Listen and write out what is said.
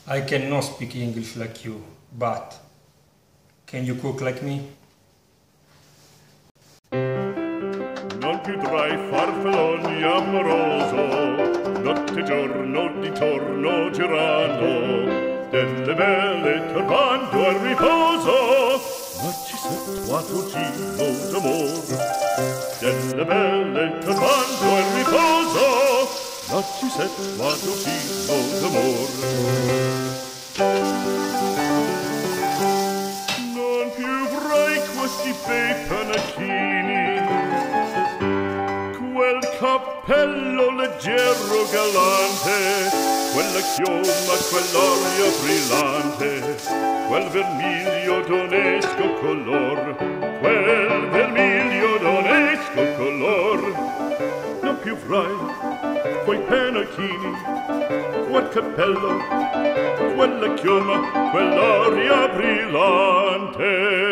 I cannot speak English like you, but can you cook like me? Non più tra i farfalloni amoroso, notte e giorno di torno girando, delle belle turbando al riposo, ma ci sei tuo giro d'amor. Delle belle turbando al riposo, ma ci sei tuo giro d'amor. Non più avrai questi bei panacchini, quel cappello leggero galante, quella chioma, quell'aria brillante, quel vermiglio d'onesco color, quel vermiglio d'onesco color. Non più avrai quei pennacchini, quel cappello, quella chioma, quell'aria brillante.